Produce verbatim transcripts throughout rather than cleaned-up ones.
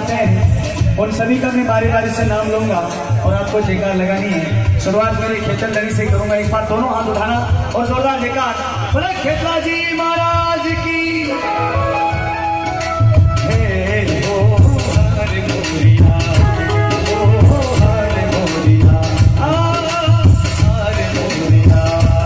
आते हैं उन सभी का मैं बारी बारी से नाम लूंगा और आपको जयकार लगानी है। शुरुआत मेरी खेचल लड़ी से करूंगा। एक बार दोनों हाथ उठाना और जोरदार जयकार बोले खेतला जी महाराज की। हे ओ हरे मोरिया, ओ हरे मोरिया, आ हरे मोरिया।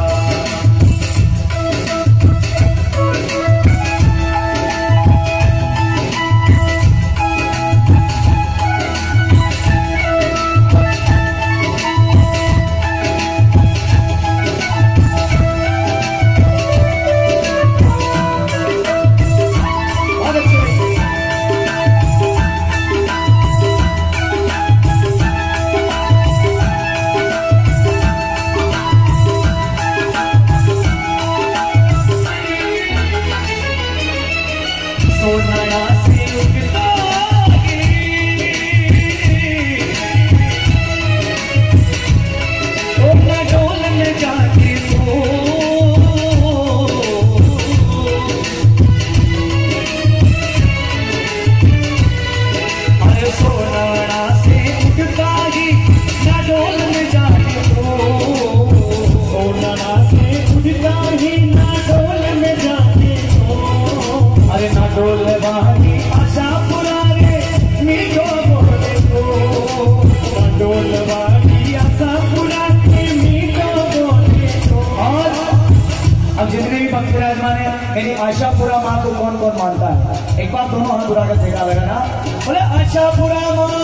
मेरी आशापुरा माँ को कौन कौन मानता है? एक बार दोनों हाथ उठाकर जयकार लगाना बोले आशापुरा माँ